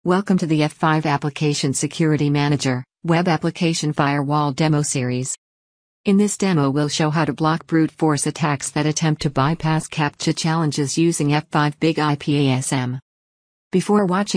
Welcome to the F5 Application Security Manager, Web Application Firewall Demo Series. In this demo we'll show how to block brute force attacks that attempt to bypass CAPTCHA challenges using F5 Big IPASM. Before watching